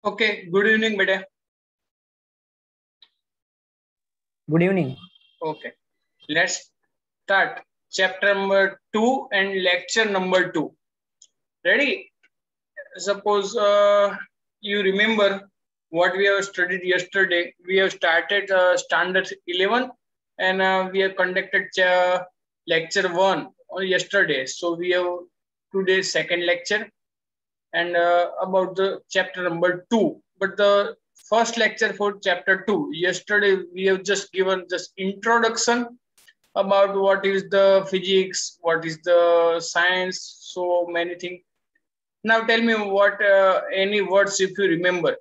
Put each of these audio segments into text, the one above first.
Okay, good evening बेटा. Good evening. Okay, let's start chapter number 2 and lecture number 2. Ready? Suppose you remember what we have studied yesterday. We have started standard 11 and we have conducted lecture 1 on yesterday. So we have today's second lecture and about the chapter number 2. But the first lecture for chapter 2, yesterday we have just given just introduction about what is the physics, what is the science, so many things. Now tell me what any words if you remember.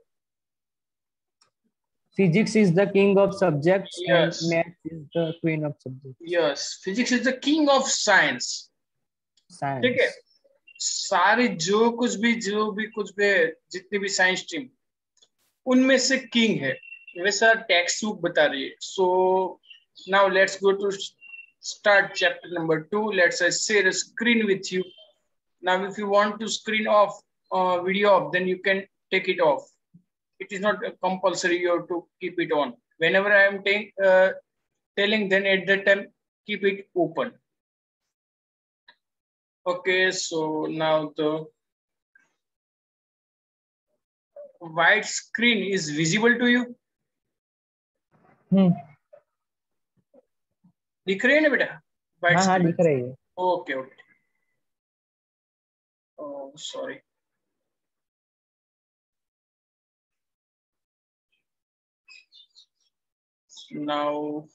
Physics is the king of subjects Yes. and maths is the queen of subjects. Yes, physics is the king of science. Science. ठीक है, सारी जो कुछ भी जितनी भी science stream उनमें से किंग है, वैसा टेक्स्ट बुक बता रही है. So now let's go to start chapter number 2. Let's share a screen with you. Now if you want to screen off video off, then you can take it off. It is not compulsory you have to keep it on. Whenever I am telling, then at that time keep it open. Okay, so now the white screen is visible to you. दिख रही है ना बेटा? हाँ दिख रही है. Okay okay. Oh, sorry. Now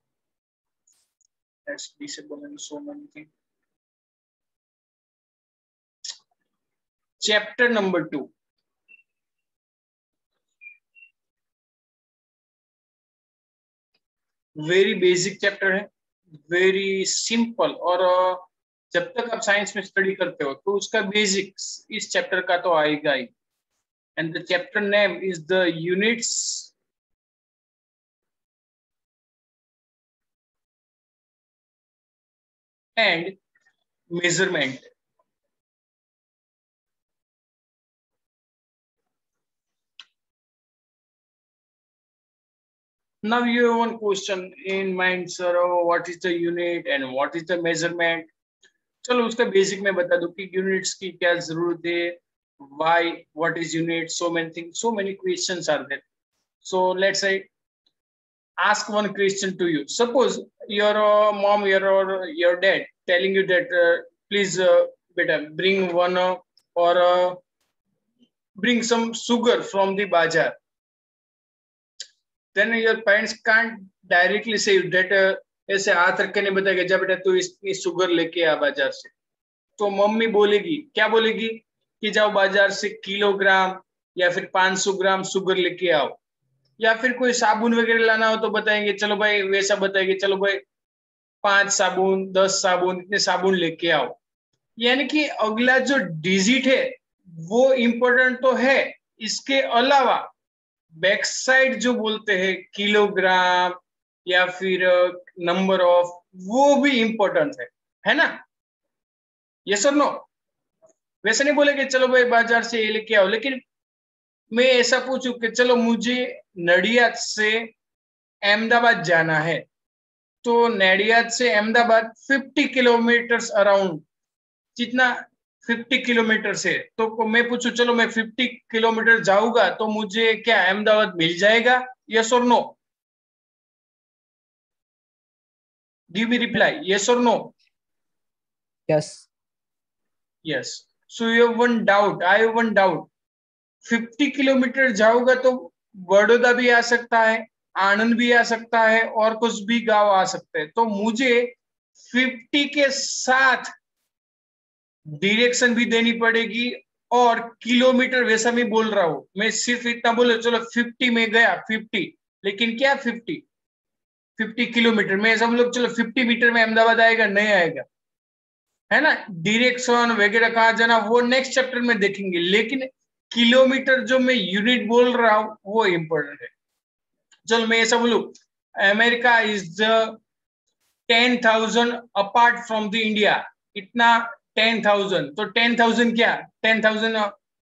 let's disable and so many things. Chapter number 2. Very basic chapter है, वेरी सिंपल. और जब तक आप साइंस में स्टडी करते हो तो उसका बेसिक्स इस चैप्टर का तो आएगा ही. And the chapter name is the units and measurement. Now you have one question in mind, sir. Oh, what is the unit and what is the measurement? चलो उसका बेसिक में बता दो कि यूनिट्स की क्या जरूरत है, why, what is unit, so many things, so many questions are there. So let's say ask one question to you. Suppose your mom, your dad telling you that please beta bring one or bring some sugar from the bazaar. Then your parents can't directly say that ऐसे हाथ रख के नहीं बताएगा जा बेटा तू इतनी शुगर लेके आ बाजार से. तो मम्मी बोलेगी, क्या बोलेगी कि जाओ बाजार से किलोग्राम या फिर 500 ग्राम शुगर लेके आओ. या फिर कोई साबुन वगैरह लाना हो तो बताएंगे, चलो भाई वैसा बताएंगे, चलो भाई 5 साबुन 10 साबुन इतने साबुन लेके आओ. यानी कि अगला जो डिजिट है वो इंपॉर्टेंट तो है, इसके अलावा बैक साइड जो बोलते हैं किलोग्राम या फिर नंबर ऑफ, वो भी इंपॉर्टेंट है ना? यस और नो? वैसे नहीं बोले कि चलो भाई बाजार से ये लेके आओ, लेकिन मैं ऐसा पूछूं कि चलो मुझे नडियाद से अहमदाबाद जाना है, तो नडियाद से अहमदाबाद 50 किलोमीटर अराउंड, जितना 50 किलोमीटर से, तो मैं पूछूं चलो मैं 50 किलोमीटर जाऊंगा तो मुझे क्या अहमदाबाद मिल जाएगा? यस और no? Give me reply, yes और no? Yes. Yes. So you have one doubt, I have one doubt. 50 kilometre जाओगा तो बड़ौदा भी आ सकता है, आनंद भी आ सकता है और कुछ भी गांव आ सकते हैं. तो मुझे 50 के साथ डायरेक्शन भी देनी पड़ेगी और किलोमीटर वैसा मैं बोल रहा हूं. मैं सिर्फ इतना बोले चलो 50 में गया 50, लेकिन क्या 50 किलोमीटर में सब लोग चलो 50 मीटर में अहमदाबाद आएगा? नहीं आएगा, है ना? डायरेक्शन वगैरह कहाँ जाना वो नेक्स्ट चैप्टर में देखेंगे, लेकिन किलोमीटर जो मैं यूनिट बोल रहा हूं वो इंपॉर्टेंट है. चलो मैं ऐसा बोलूं, America is the 10,000 apart from the India. इतना 10,000, तो 10,000 क्या 10,000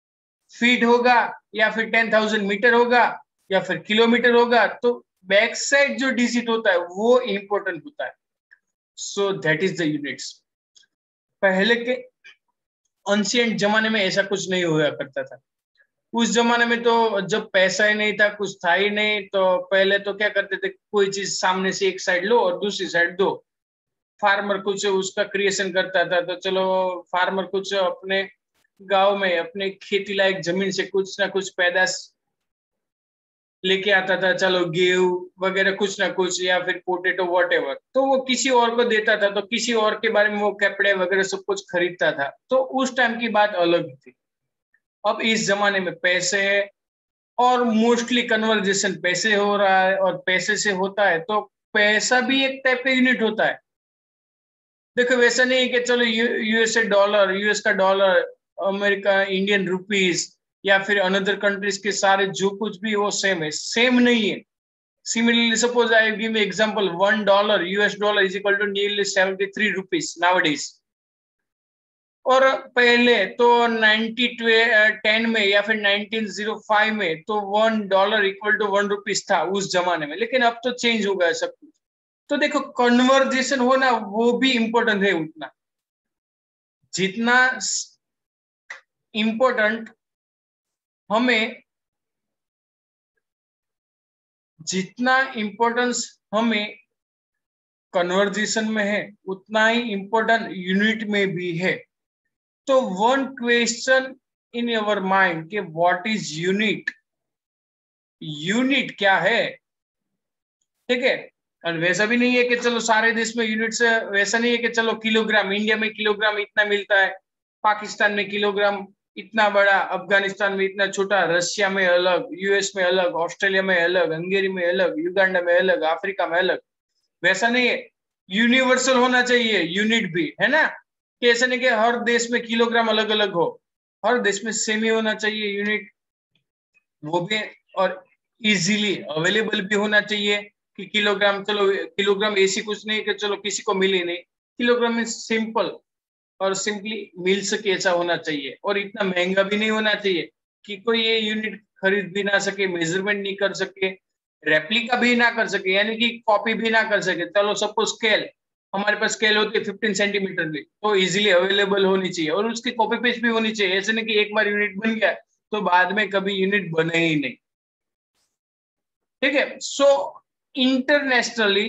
फीट होगा या फिर 10,000 मीटर होगा या फिर किलोमीटर होगा, तो बैक साइड जो डिजिट होता है वो इंपॉर्टेंट होता है। So that is the units. पहले के एंशिएंट जमाने में ऐसा कुछ नहीं हुआ करता था। उस जमाने में तो जब पैसा ही नहीं था, कुछ था ही नहीं, तो पहले तो क्या करते थे, कोई चीज सामने से एक साइड लो और दूसरी साइड दो। फार्मर कुछ उसका क्रिएशन करता था, तो चलो फार्मर कुछ अपने गांव में अपने खेती लायक जमीन से कुछ ना कुछ पैदाश लेके आता था, चलो गेहूं वगैरह कुछ ना कुछ, या फिर पोटेटो वॉटेवर, तो वो किसी और को देता था, तो किसी और के बारे में वो कपड़े वगैरह सब कुछ खरीदता था। तो उस टाइम की बात अलग थी। अब इस जमाने में पैसे है और मोस्टली कन्वर्जेशन पैसे हो रहा है, और पैसे से होता है तो पैसा भी एक टाइप का यूनिट होता है। देखो वैसा नहीं है कि चलो यूएसए डॉलर, यूएस का डॉलर, अमेरिका इंडियन रुपीस, या फिर अनदर कंट्रीज के सारे जो कुछ भी वो सेम है, सेम नहीं है। Similarly, suppose I give you example, $1 US dollar is equal to nearly 73 rupees nowadays. और पहले तो 1910 में या फिर 1905 में तो $1 इक्वल टू 1 रुपीज था उस जमाने में, लेकिन अब तो चेंज हो गया सब कुछ। तो देखो कन्वर्जेशन होना वो भी इंपॉर्टेंट है उतना, जितना इंपॉर्टेंट हमें, जितना इंपॉर्टेंस हमें कन्वर्जेशन में है उतना ही इंपॉर्टेंट यूनिट में भी है। तो one question in your mind कि व्हाट इज यूनिट, यूनिट क्या है, ठीक है। और वैसा भी नहीं है कि चलो सारे देश में यूनिट से, वैसा नहीं है कि चलो किलोग्राम, इंडिया में किलोग्राम इतना मिलता है, पाकिस्तान में किलोग्राम इतना बड़ा, अफगानिस्तान में इतना छोटा, रशिया में अलग, यूएस में अलग, ऑस्ट्रेलिया में अलग, हंगेरी में अलग, युगांडा में अलग, अफ्रीका में अलग। वैसा नहीं है, यूनिवर्सल होना चाहिए यूनिट भी, है ना। कि ऐसा नहीं कि हर देश में किलोग्राम अलग अलग हो, हर देश में सेम ही होना चाहिए यूनिट, वो भी। और इजीली अवेलेबल भी होना चाहिए कि किलोग्राम, चलो किलोग्राम ऐसी कुछ नहीं कि चलो किसी को मिले नहीं, किलोग्राम में सिंपल और सिंपली मिल सके ऐसा होना चाहिए। और इतना महंगा भी नहीं होना चाहिए कि कोई ये यूनिट खरीद भी ना सके, मेजरमेंट नहीं कर सके, रेप्लिका भी ना कर सके, यानी कि कॉपी भी ना कर सके। चलो सपोज स्केल, हमारे पास स्केल होती है 15 सेंटीमीटर की, तो इजीली अवेलेबल होनी चाहिए और उसकी कॉपी पेस्ट भी होनी चाहिए। ऐसे नहीं कि एक बार यूनिट बन गया तो बाद में कभी यूनिट बने ही नहीं, ठीक है। So internationally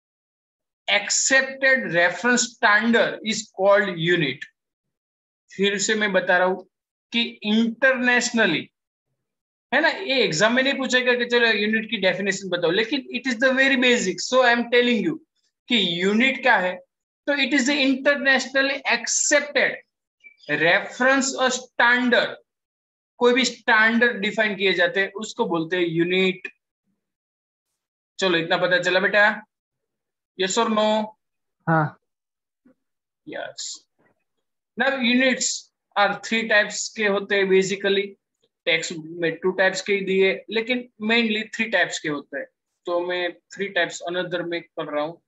accepted reference standard is called unit. फिर से मैं बता रहा हूं कि इंटरनेशनली, है ना, ये एग्जाम में नहीं पूछेगा कि चलो यूनिट की डेफिनेशन बताओ, लेकिन it is the very basic. So I am telling you कि यूनिट क्या है, तो it is the internationally accepted reference और स्टैंडर्ड। कोई भी स्टैंडर्ड डिफाइन किए जाते हैं उसको बोलते हैं यूनिट। चलो इतना पता चला बेटा, यस और नो? हाँ। Yes. Now units are 3 types के होते हैं बेसिकली। टेक्स्ट में 2 टाइप्स के ही दिए, लेकिन मेनली 3 टाइप्स के होते हैं। तो मैं 3 टाइप्स अनदर में कर रहा हूं।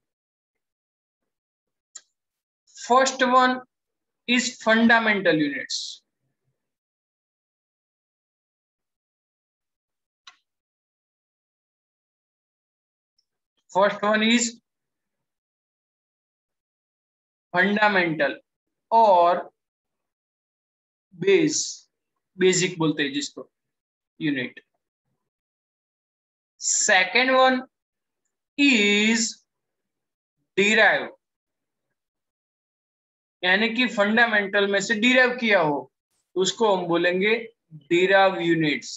First one is fundamental units. First one is fundamental और बेस, बेसिक बोलते हैं जिसको, unit. Second one is derive, यानी कि फंडामेंटल में से डिराइव किया हो, उसको हम बोलेंगे डिराइव यूनिट्स।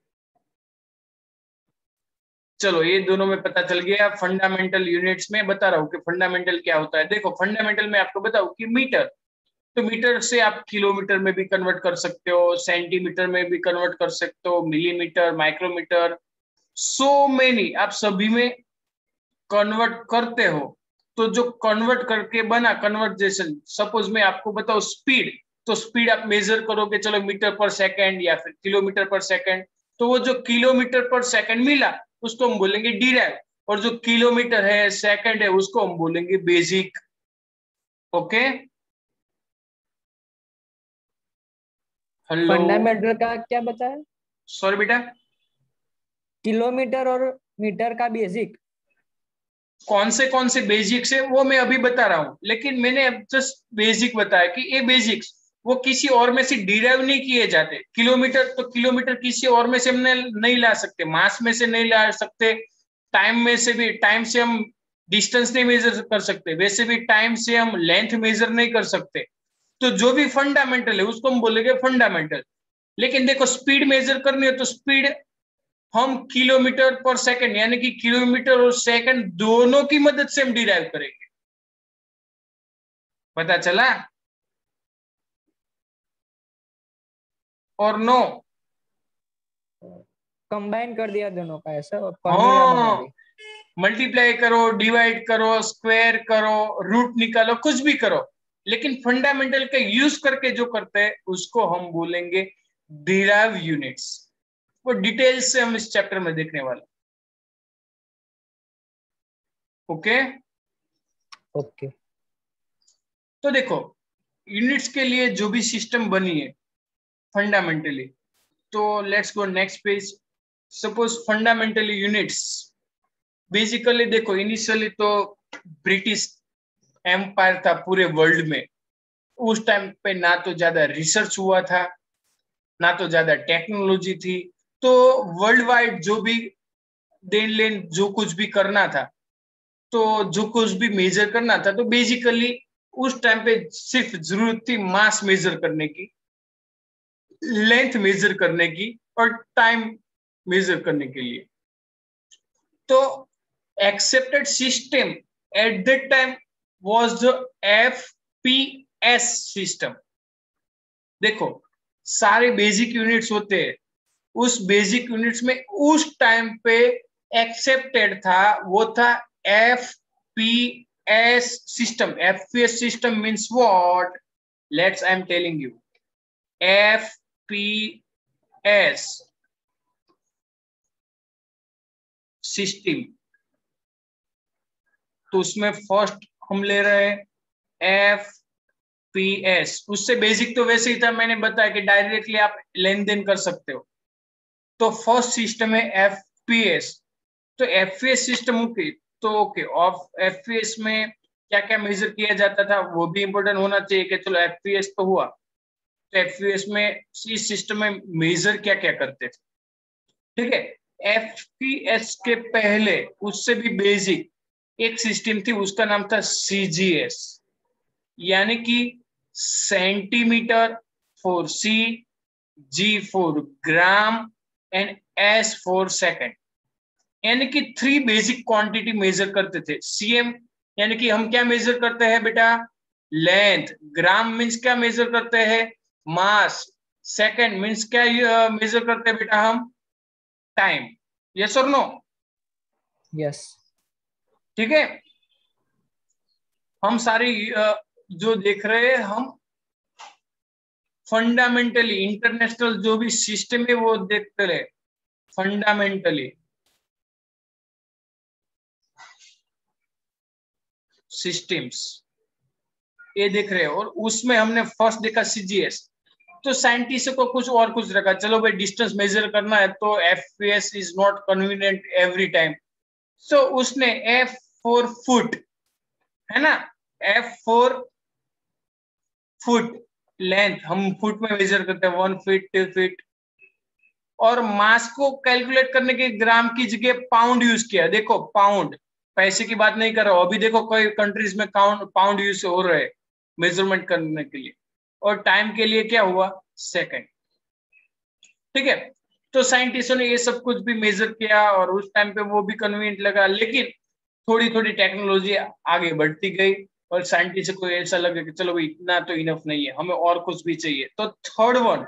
चलो ये दोनों में पता चल गया। फंडामेंटल यूनिट्स में बता रहा हूँ कि फंडामेंटल क्या होता है। देखो फंडामेंटल में आपको बताऊं कि मीटर, तो मीटर से आप किलोमीटर में भी कन्वर्ट कर सकते हो, सेंटीमीटर में भी कन्वर्ट कर सकते हो, मिलीमीटर, माइक्रोमीटर, सो मेनी, आप सभी में कन्वर्ट करते हो। तो जो कन्वर्ट करके बना कन्वर्जेशन, सपोज मैं आपको बताऊं स्पीड, तो स्पीड आप मेजर करोगे, चलो मीटर पर सेकंड या फिर किलोमीटर पर सेकंड, तो वो जो किलोमीटर पर सेकंड मिला उसको हम बोलेंगे डिराइव, और जो किलोमीटर है सेकंड है उसको हम बोलेंगे बेसिक। ओके, हेलो, फंडामेंटल का क्या बता है? सॉरी बेटा, किलोमीटर और मीटर का बेसिक। कौन से बेसिक्स है वो मैं अभी बता रहा हूँ, लेकिन मैंने अब जस्ट बेसिक बताया कि ये बेसिक्स वो किसी और में से डिराइव नहीं किए जाते। किलोमीटर तो किलोमीटर किसी और में से हम नहीं ला सकते, मास में से नहीं ला सकते, टाइम में से भी, टाइम से हम डिस्टेंस नहीं मेजर कर सकते, वैसे भी टाइम से हम लेंथ मेजर नहीं कर सकते। तो जो भी फंडामेंटल है उसको हम बोलेंगे फंडामेंटल। लेकिन देखो, स्पीड मेजर करनी है तो स्पीड हम किलोमीटर पर सेकंड यानी कि किलोमीटर और सेकंड दोनों की मदद से हम डिराइव करेंगे। पता चला और नो? कंबाइन कर दिया दोनों का, ऐसा फॉर्मूला बना हाँ, दी। मल्टीप्लाई करो, डिवाइड करो, स्क्वायर करो, रूट निकालो, कुछ भी करो, लेकिन फंडामेंटल का यूज करके जो करते हैं उसको हम बोलेंगे डिराइव यूनिट्स। वो डिटेल्स से हम इस चैप्टर में देखने वाले। Okay, okay. तो देखो, यूनिट्स के लिए जो भी सिस्टम बनी है फंडामेंटली, तो let's go next page. Suppose fundamentally units, basically देखो, इनिशियली तो ब्रिटिश एम्पायर था पूरे वर्ल्ड में। उस टाइम पे ना तो ज्यादा रिसर्च हुआ था, ना तो ज्यादा टेक्नोलॉजी थी। तो वर्ल्ड वाइड जो भी देन लेन जो कुछ भी करना था, तो जो कुछ भी मेजर करना था, तो बेसिकली उस टाइम पे सिर्फ जरूरत थी मास मेजर करने की, लेंथ मेजर करने की, और टाइम मेजर करने के लिए। तो accepted system at that time was the FPS system. देखो, सारे बेसिक यूनिट्स होते हैं, उस बेसिक यूनिट्स में उस टाइम पे एक्सेप्टेड था, वो था FPS system. FPS system means what? Let's I am telling you. FPS system, तो उसमें फर्स्ट हम ले रहे हैं एफ पीएस। उससे बेसिक तो वैसे ही था, मैंने बताया कि डायरेक्टली आप लेन देन कर सकते हो। तो फर्स्ट सिस्टम है एफपीएस। तो एफपीएस सिस्टम ओके, तो ओके, ऑफ एफपीएस में क्या क्या मेजर किया जाता था वो भी इंपॉर्टेंट होना चाहिए कि चलो एफपीएस तो हुआ, तो एफपीएस में इस सिस्टम में मेजर क्या क्या करते थे। ठीक है, एफपीएस के पहले उससे भी बेसिक एक सिस्टम थी, उसका नाम था सीजीएस, यानी कि centimetre for C, G for gram, and S for second. यानी कि 3 बेसिक क्वांटिटी मेजर करते थे। सीएम यानी कि हम क्या मेजर करते हैं बेटा? लेंथ। ग्राम मीन्स क्या मेजर करते हैं? मास। सेकंड मीन्स क्या मेजर करते हैं बेटा हम? टाइम। यस और नो? यस। ठीक है, हम सारी जो देख रहे हैं हम फंडामेंटली इंटरनेशनल जो भी सिस्टम है वो देखते रहे फंडामेंटली सिस्टम्स, ये देख रहे हैं। और उसमें हमने फर्स्ट देखा सीजीएस। तो साइंटिस्ट को कुछ और कुछ रखा, चलो भाई डिस्टेंस मेजर करना है तो FPS is not convenient every time, so उसने एफ फॉर फुट, है ना, एफ फॉर फुट, लेंथ हम फुट में मेजर करते हैं, 1 फीट 2 फीट। और मास को कैलकुलेट करने के ग्राम की जगह पाउंड यूज किया। देखो पाउंड, पैसे की बात नहीं कर रहा हूं, अभी देखो कई कंट्रीज में पाउंड यूज हो रहे हैं मेजरमेंट करने के लिए। और टाइम के लिए क्या हुआ? सेकंड। ठीक है, तो साइंटिस्टों ने ये सब कुछ भी मेजर किया और उस टाइम पे वो भी कन्वीनियंट लगा, लेकिन थोड़ी थोड़ी टेक्नोलॉजी आगे बढ़ती गई और साइंटिस्ट को ऐसा लगा कि चलो भाई इतना तो इनफ नहीं है, हमें और कुछ भी चाहिए। तो थर्ड वन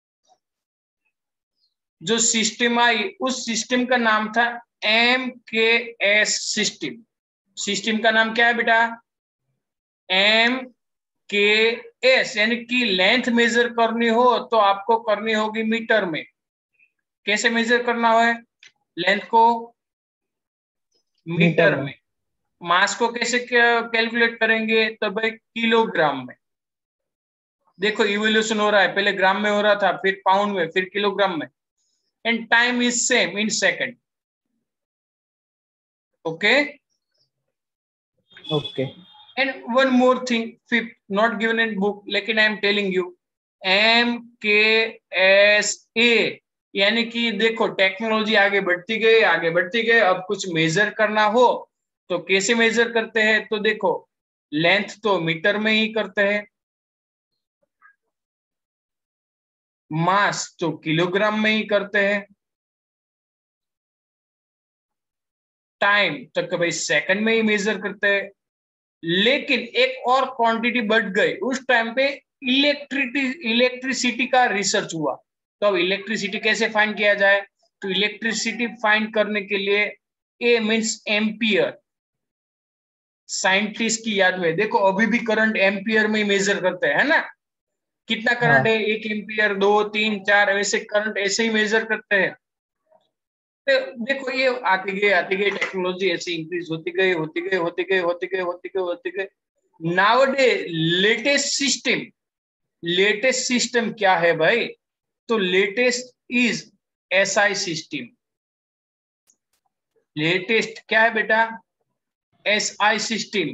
जो सिस्टम आई, उस सिस्टम का नाम था एम के एस सिस्टम। सिस्टम का नाम क्या है बेटा? एम के एस, यानी कि लेंथ मेजर करनी हो तो आपको करनी होगी मीटर में। कैसे मेजर करना है लेंथ को? मीटर मीटर में। में। मास को कैसे कैलकुलेट करेंगे? तो भाई किलोग्राम में। देखो इवोल्यूशन हो रहा है, पहले ग्राम में हो रहा था, फिर पाउंड में, फिर किलोग्राम में, and time is same in second. Okay, okay. And one more thing, fifth, not given in book, लेकिन I am telling you, MKSA, यानी कि देखो टेक्नोलॉजी आगे बढ़ती गई, आगे बढ़ती गई, अब कुछ मेजर करना हो तो कैसे मेजर करते हैं, तो देखो लेंथ तो मीटर में ही करते हैं, मास तो किलोग्राम में ही करते हैं, टाइम तक भाई सेकंड में ही मेजर करते हैं। लेकिन एक और क्वांटिटी बढ़ गई उस टाइम पे, इलेक्ट्रिसिटी का रिसर्च हुआ। तो अब इलेक्ट्रिसिटी कैसे फाइंड किया जाए, तो इलेक्ट्रिसिटी फाइंड करने के लिए ए मींस एम्पियर, साइंटिस्ट की याद में देखो अभी भी करंट एम्पियर में ही मेजर करते हैं, है ना, कितना करंट हाँ। है, 1 एम्पियर, 2, 3, 4, ऐसे करंट ऐसे ही मेजर करते हैं। तो देखो ये आती गई टेक्नोलॉजी ऐसे इंक्रीज होती गई, होती गई, होती गई, होती गई, होती गई, होती गई। नाउडे लेटेस्ट सिस्टम क्या है भाई, तो latest is SI system. Latest क्या है बेटा, SI सिस्टम।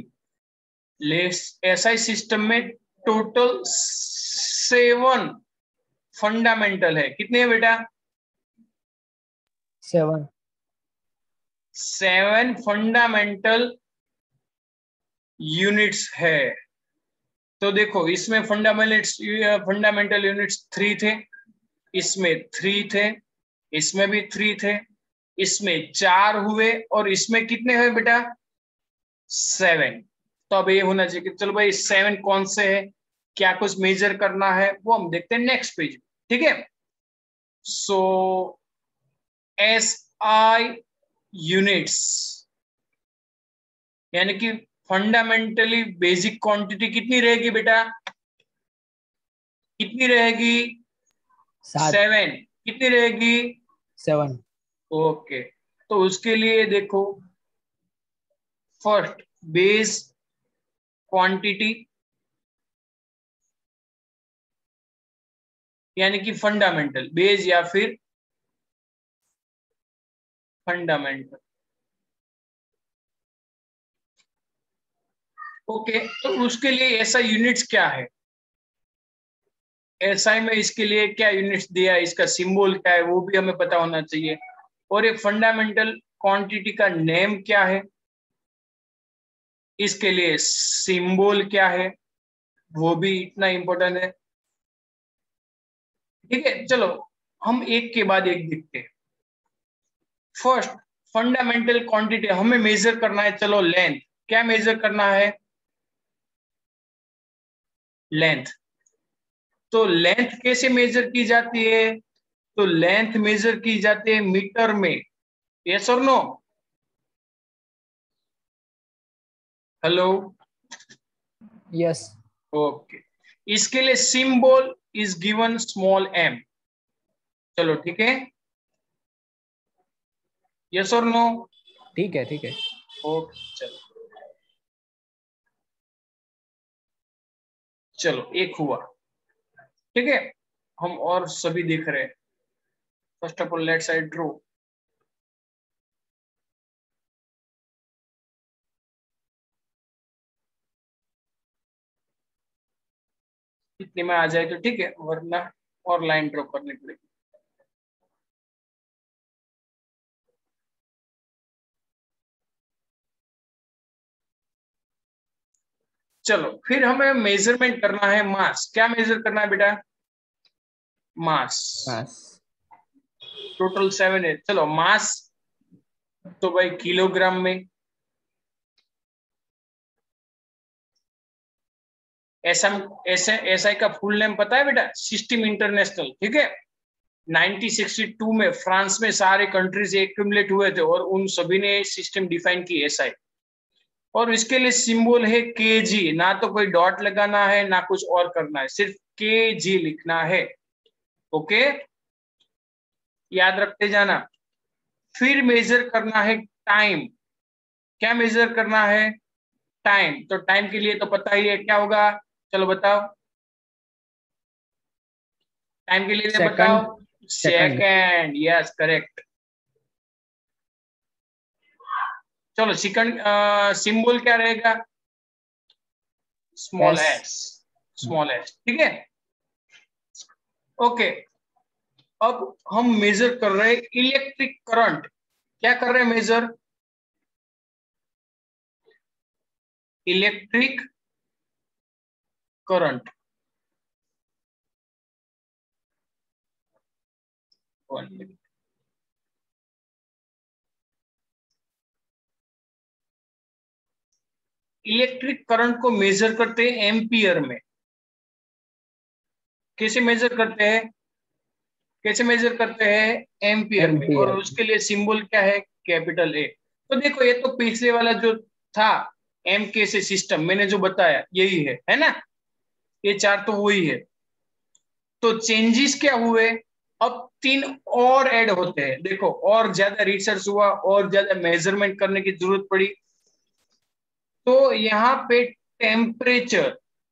SI सिस्टम में टोटल 7 फंडामेंटल है, कितने हैं बेटा, 7। 7 फंडामेंटल यूनिट्स है। तो देखो इसमें फंडामेंटल यूनिट्स 3 थे, इसमें 3 थे, इसमें भी 3 थे, इसमें 4 हुए, और इसमें कितने हुए बेटा, 7। तो अब ये होना चाहिए कि चलो भाई 7 कौन से है, क्या कुछ मेजर करना है, वो हम देखते हैं नेक्स्ट पेज, ठीक है। सो SI यूनिट्स, यानी कि फंडामेंटली बेसिक क्वांटिटी कितनी रहेगी बेटा, कितनी रहेगी, 7। 7, कितनी रहेगी, 7। ओके। तो उसके लिए देखो, फर्स्ट बेस क्वांटिटी, यानी कि फंडामेंटल बेस या फिर फंडामेंटल, ओके। तो उसके लिए ऐसा यूनिट्स क्या है, एसआई में इसके लिए क्या यूनिट्स दिया है, इसका सिंबल क्या है, वो भी हमें पता होना चाहिए। और एक फंडामेंटल क्वांटिटी का नेम क्या है, इसके लिए सिंबल क्या है, वो भी इतना इंपॉर्टेंट है, ठीक है। चलो हम एक के बाद एक देखते हैं। फर्स्ट फंडामेंटल क्वांटिटी हमें मेजर करना है, चलो लेंथ, क्या मेजर करना है, लेंथ। तो लेंथ कैसे मेजर की जाती है, तो लेंथ मेजर की जाती है मीटर में, यस और नो, हेलो, यस। ओके। इसके लिए symbol is given small m, चलो ठीक है, यस और नो, ठीक है, ठीक है। ओके। चलो चलो एक हुआ, ठीक है। हम और सभी देख रहे हैं। First of all let's I draw, इतने में आ जाए तो ठीक है, वरना और लाइन ड्रॉ करनी पड़ेगी। चलो फिर हमें मेजरमेंट करना है मास, क्या मेजर करना है बेटा, मास। बस। टोटल 7 है, चलो मास तो भाई किलोग्राम में, एसआई का फुल नेम पता है बेटा, सिस्टम इंटरनेशनल, ठीक है। 1962 में फ्रांस में सारे कंट्रीज एक्यूमुलेट हुए थे और उन सभी ने सिस्टम डिफाइन की एसआई। और इसके लिए सिंबल है केजी, ना तो कोई डॉट लगाना है ना कुछ और करना है, सिर्फ केजी लिखना है, ओके, याद रखते जाना। फिर मेजर करना है टाइम, क्या मेजर करना है, टाइम। तो टाइम के लिए तो पता ही है क्या होगा, चलो बताओ, टाइम के लिए Second. बताओ। Second. Second, yes correct. चलो सेकंड सिंबल क्या रहेगा? Small S. S, small S, ठीक है। ओके, अब हम मेजर कर रहे हैं इलेक्ट्रिक करंट। क्या कर रहे हैं measure? Electric current. Electric current को मेजर करते हैं एम्पियर में। कैसे मेजर करते हैं? कैसे मेजर करते हैं? एम्पियर में। और Ampere. उसके लिए सिंबल क्या है? Capital A. तो देखो ये तो पिछले वाला जो था एम के से सिस्टम मैंने जो बताया यही है ना? ये चार तो वही है। तो चेंजेस क्या हुए? अब तीन और ऐड होते हैं। देखो और ज्यादा रिसर्च हुआ और ज्यादा मेजरमेंट करने की जरूरत पड़ी। तो यहाँ पे टेम्परेचर,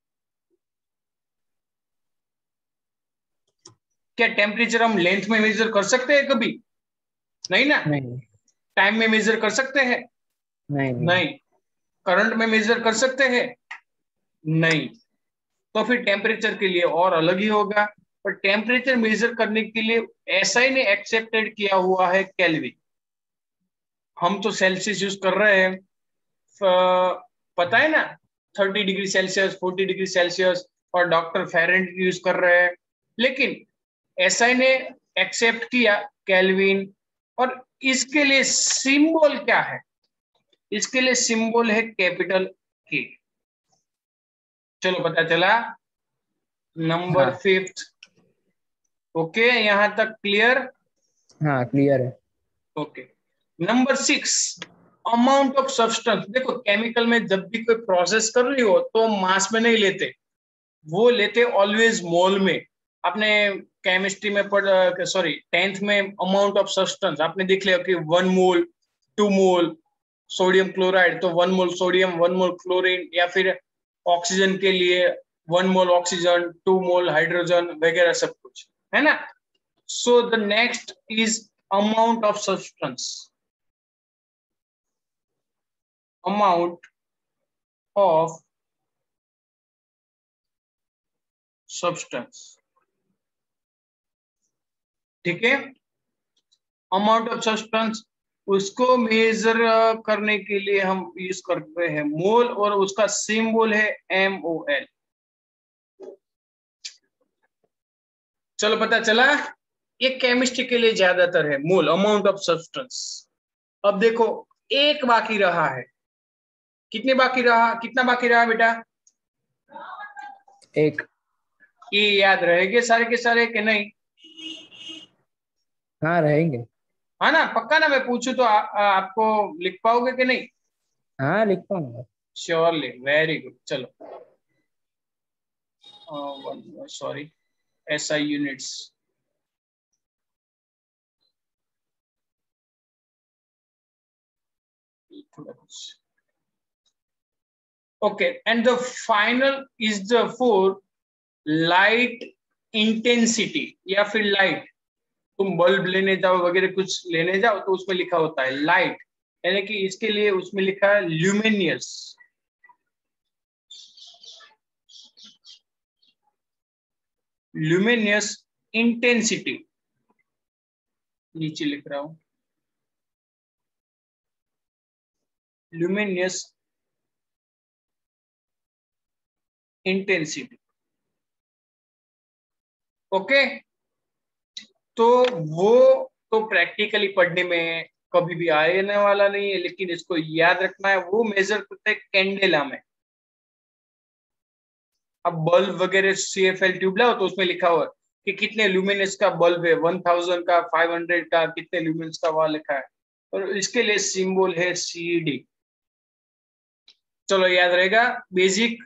क्या टेम्परेचर हम लेंथ में मेजर कर सकते हैं कभी? नहीं ना। नहीं. टाइम में मेजर कर सकते हैं? नहीं. नहीं. नहीं। करंट में मेजर कर सकते हैं? नहीं। तो फिर टेम्परेचर के लिए और अलग ही होगा। पर टेम्परेचर मेजर करने के लिए एसआई ने एक्सेप्टेड किया हुआ है केल्विन। हम तो सेल्सियस यूज कर रहे हैं, पता है ना, 30 डिग्री सेल्सियस, 40 डिग्री सेल्सियस, और डॉक्टर फेरेनहाइट यूज कर रहे हैं। लेकिन एसआई ने एक्सेप्ट किया केल्विन। और इसके लिए सिंबल क्या है? इसके लिए सिंबल है कैपिटल के। चलो पता चला। नंबर हाँ. 5। ओके, यहां तक क्लियर? हाँ क्लियर है. Okay. Number 6, amount of substance. देखो केमिकल में जब भी कोई प्रोसेस कर रही हो तो मास में नहीं लेते, वो लेते ऑलवेज मोल में। आपने केमिस्ट्री में पढ़, सॉरी 10th में अमाउंट ऑफ सब्सटेंस आपने देख लिया कि 1 मोल, 2 मोल सोडियम क्लोराइड, तो 1 मोल सोडियम, 1 मोल क्लोरीन, या फिर ऑक्सीजन के लिए 1 मोल ऑक्सीजन, 2 मोल हाइड्रोजन वगैरह सब कुछ, है ना। So the next is amount of substance. Amount of substance, ठीक है। अमाउंट ऑफ सब्सटेंस, उसको मेजर करने के लिए हम यूज करते हैं मोल, और उसका सिंबल है MOL। चलो पता चला। ये केमिस्ट्री के लिए ज्यादातर है मोल, अमाउंट ऑफ सब्सटेंस। अब देखो एक बाकी रहा है। कितने बाकी रहा? कितना बाकी रहा बेटा? एक. ये याद रहेंगे सारे के सारे कि नहीं? हाँ रहेंगे. हाँ ना, पक्का ना? मैं पूछूं तो आपको लिख पाओगे कि नहीं? हाँ लिख पाऊंगा. Surely, very good. चलो सॉरी, SI यूनिट्स। थोड़ा कुछ। Okay, and the final is the four light intensity, या फिर लाइट, तुम बल्ब लेने जाओ वगैरह कुछ लेने जाओ तो उसमें लिखा होता है लाइट, यानी कि इसके लिए उसमें लिखा है ल्यूमिनियस। ल्यूमिनियस इंटेंसिटी नीचे लिख रहा हूं, ल्यूमिनियस इंटेंसिटी। ओके, तो वो तो प्रैक्टिकली पढ़ने में कभी भी आने वाला नहीं है, लेकिन इसको याद रखना है। वो मेजर करते हैं कैंडेला में। अब बल्ब वगैरह CFL ट्यूब लाओ तो उसमें लिखा हुआ है कि कितने ल्यूमिनस का बल्ब है, 1000 का, 500 का, कितने ल्यूमिनस का वहां लिखा है। और इसके लिए सिंबल है CD। चलो याद रहेगा बेसिक?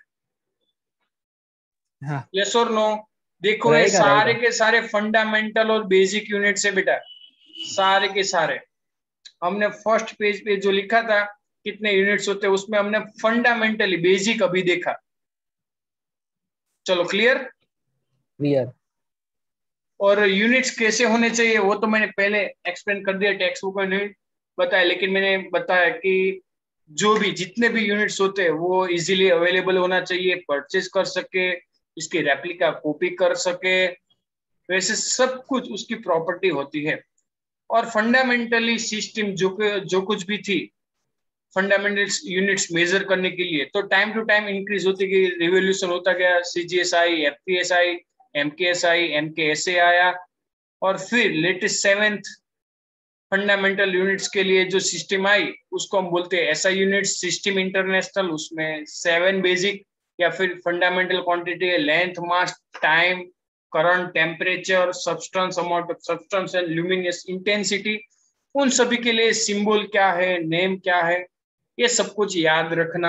हाँ यस और नो? देखो ये रहेगा सारे रहेगा. के सारे फंडामेंटल और बेसिक यूनिट से बेटा, सारे के सारे। हमने फर्स्ट पेज पे जो लिखा था कितने यूनिट्स होते हैं, उसमें हमने फंडामेंटली बेसिक अभी देखा। चलो क्लियर? क्लियर. और यूनिट्स कैसे होने चाहिए वो तो मैंने पहले एक्सप्लेन कर दिया, टेक्स्ट बुक में नहीं बताया, लेकिन मैंने बताया कि जो भी जितने भी यूनिट्स होते हैं वो इजीली अवेलेबल होना चाहिए, परचेज कर सके, इसकी रेप्लिका कॉपी कर सके, वैसे सब कुछ उसकी प्रॉपर्टी होती है। और फंडामेंटली सिस्टम जो कुछ भी थी फंडामेंटल यूनिट्स मेजर करने के लिए, तो टाइम टू टाइम इंक्रीज होती गई, रिवोल्यूशन होता गया, सीजीएसआई, एफपीएसआई, एमकेएसआई, एमकेएसए आया, और फिर लेटेस्ट 7th फंडामेंटल यूनिट्स के लिए जो सिस्टम आई उसको हम बोलते हैं एसआई यूनिट सिस्टम इंटरनेशनल। उसमें 7 बेसिक या फिर फंडामेंटल क्वांटिटी है, length, mass, time, current, temperature, substance, amount of substance and luminous intensity. उन सभी के लिए सिंबल क्या है, नेम क्या है, ये सब कुछ याद रखना।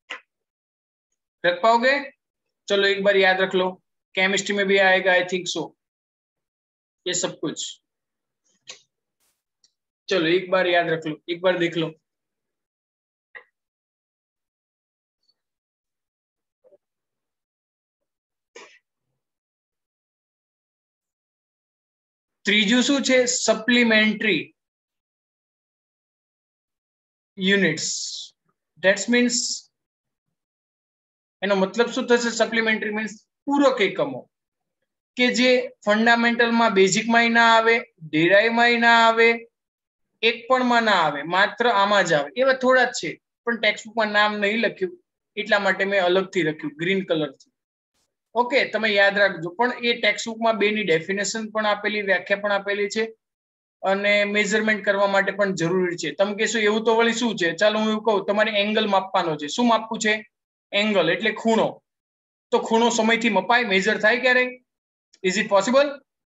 रख पाओगे? चलो एक बार याद रख लो, केमिस्ट्री में भी आएगा आई थिंक सो ये सब कुछ। चलो एक बार याद रख लो, एक बार देख लो। ત્રીજું શું છે? Supplementary units. ધેટ્સ મીન્સ એનો મતલબ શું થશે? સપ્લિમેન્ટરી મીન્સ પૂરક એકમો કે જે ફંડામેન્ટલમાં બેઝિકમાં ના આવે, ડેરાઈવમાં ના આવે, એક પણ માં ના આવે, માત્ર આમાં જ આવે. એવા થોડા જ છે, પણ ટેક્સ્ટબુકમાં નામ નહીં લખ્યું એટલા માટે મેં અલગથી લખ્યું ગ્રીન કલરથી. ઓકે, તમે યાદ રાખજો. પણ એ ટેક્સ્ટબુકમાં બેની ડેફિનેશન પણ આપેલી, વ્યાખ્યા પણ આપેલી છે અને મેઝરમેન્ટ કરવા માટે પણ જરૂરી છે. તમે કહેશો એવું તો વળી શું છે? ચાલો હું એવું કહું, તમારે એંગલ માપવાનો છે. શું માપવું છે? એંગલ એટલે ખૂણો. તો ખૂણો સમયથી મપાય, મેજર થાય ક્યારે? Is it possible?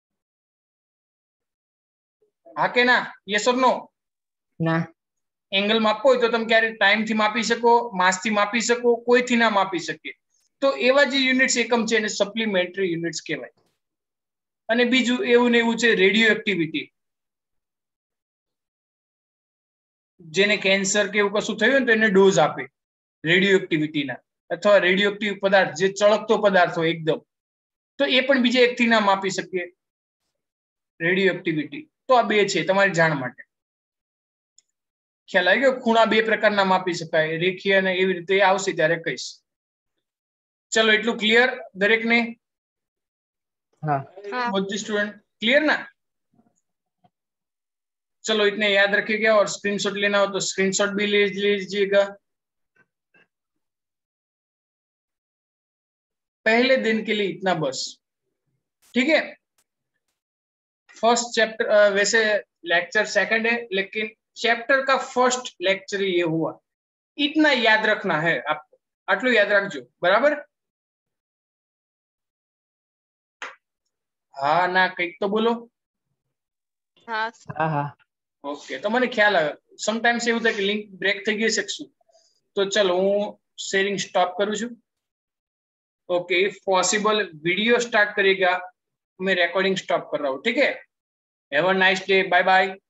હા કે ના? Yes or no? ના. એંગલ માપવો હોય તો તમે ક્યારે ટાઈમથી માપી શકો, માસથી માપી શકો, કોઈથી ના માપી શકે. તો એવા જે યુનિટ્સ એકમ છે એને સપ્લિમેન્ટરી યુનિટ્સ કહેવાય. અને બીજું એવું ને એવું છે રેડિયો એક્ટિવિટી. જેને કેન્સર કે એવું કશું થયું ને તો એને ડોઝ આપે રેડિયો એક્ટિવિટીના, અથવા રેડિયો એક્ટિવ પદાર્થ જે ચળકતો પદાર્થ હોય એકદમ, તો એ પણ બીજા એકથી ના માપી શકીએ રેડિયો એક્ટિવિટી. તો આ બે છે તમારી જાણ માટે. ખ્યાલ આવી ગયો? ખૂણા બે પ્રકારના માપી શકાય, રેખીય અને એવી રીતે આવશે ત્યારે કહીશ. चलो એટલું ક્લિયર દરેકને? हाँ. बुद्धि स्टूडेंट क्लियर ना? चलो इतने याद रखिएगा, और स्क्रीनशॉट लेना हो तो स्क्रीनशॉट भी ले लीजिएगा. पहले दिन के लिए इतना बस, ठीक है? फर्स्ट चैप्टर, वैसे लेक्चर सेकंड है लेकिन चैप्टर का फर्स्ट लेक्चर ये हुआ. इतना याद रखना है आपको, आटलू याद रखजो, बराबर? हाँ ना कईक तो बोलो. हाँ हाँ हाँ. ओके, तो મને ખ્યાલ આવે સમટાઈમ્સ એવું થાય કે લિંક બ્રેક થઈ ગઈ છે શું? તો ચલો હું શેરિંગ સ્ટોપ કરું છું. Okay, if possible video start करेगा, मैं रिकॉर्डिंग स्टॉप कर रहा हूँ, ठीक है? Have a nice day, bye bye.